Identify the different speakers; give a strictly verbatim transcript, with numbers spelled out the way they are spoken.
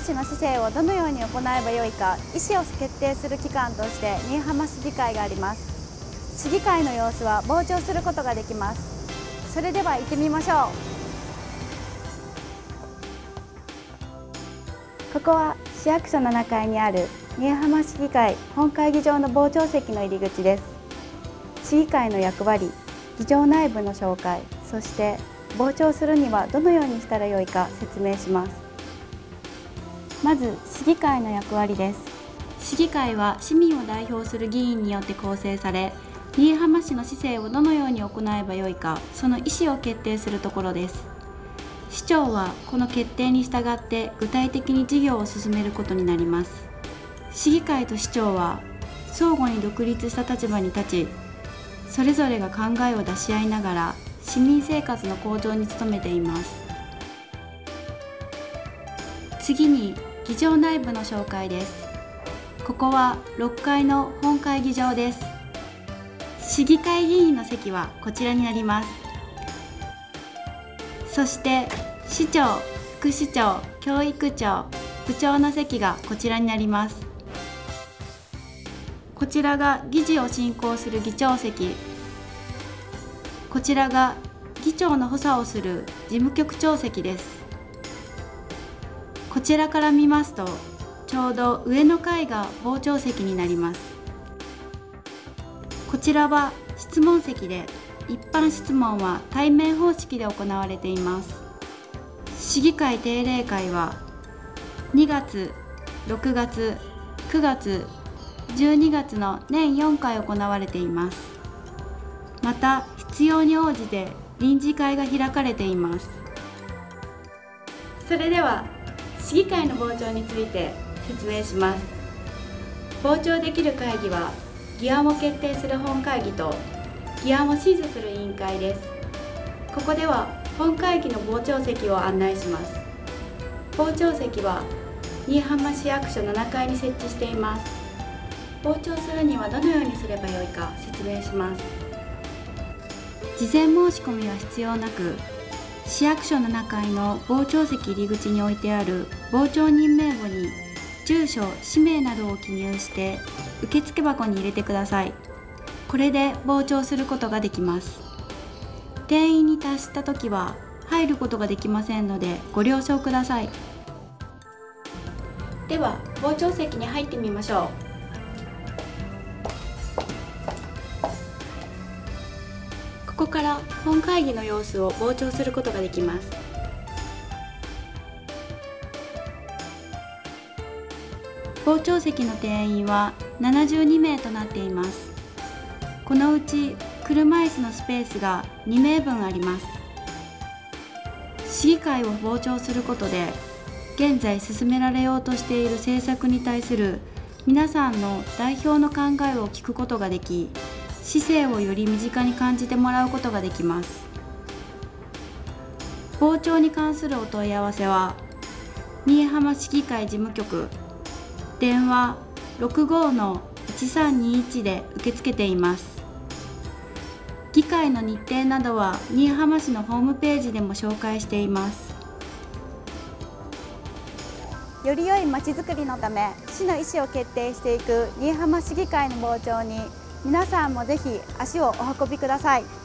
Speaker 1: 市の市政をどのように行えばよいか意思を決定する機関として新居浜市議会があります。市議会の様子は傍聴することができます。それでは行ってみましょう。ここは市役所ななかいにある新居浜市議会本会議場の傍聴席の入り口です。市議会の役割、議場内部の紹介、そして傍聴するにはどのようにしたらよいか説明します。まず市議会の役割です。市議会は市民を代表する議員によって構成され、新居浜市の市政をどのように行えばよいか、その意思を決定するところです。市長はこの決定に従って具体的に事業を進めることになります。市議会と市長は相互に独立した立場に立ち、それぞれが考えを出し合いながら市民生活の向上に努めています。次に議場内部の紹介です。ここはろっかいの本会議場です。市議会議員の席はこちらになります。そして市長、副市長、教育長、部長の席がこちらになります。こちらが議事を進行する議長席、こちらが議長の補佐をする事務局長席です。こちらから見ますと、ちょうど上の階が傍聴席になります。こちらは質問席で、一般質問は対面方式で行われています。市議会定例会はにがつ、ろくがつ、くがつ、じゅうにがつの年よんかい行われています。また必要に応じて臨時会が開かれています。それでは市議会の傍聴について説明します。傍聴できる会議は議案を決定する本会議と議案を審査する委員会です。ここでは本会議の傍聴席を案内します。傍聴席は新居浜市役所ななかいに設置しています。傍聴するにはどのようにすればよいか説明します。事前申し込みは必要なく、市役所ななかいの傍聴席入り口に置いてある傍聴人名簿に住所、氏名などを記入して受付箱に入れてください。これで傍聴することができます。定員に達したときは入ることができませんのでご了承ください。では傍聴席に入ってみましょう。ここから本会議の様子を傍聴することができます。傍聴席の定員はななじゅうにめいとなっています。このうち車椅子のスペースがにめいぶんあります。市議会を傍聴することで、現在進められようとしている政策に対する皆さんの代表の考えを聞くことができ、市政をより身近に感じてもらうことができます。傍聴に関するお問い合わせは、新居浜市議会事務局、電話 ろくごのいちさんにいち で受け付けています。議会の日程などは新居浜市のホームページでも紹介しています。より良いまちづくりのため、市の意思を決定していく新居浜市議会の傍聴に、皆さんもぜひ足をお運びください。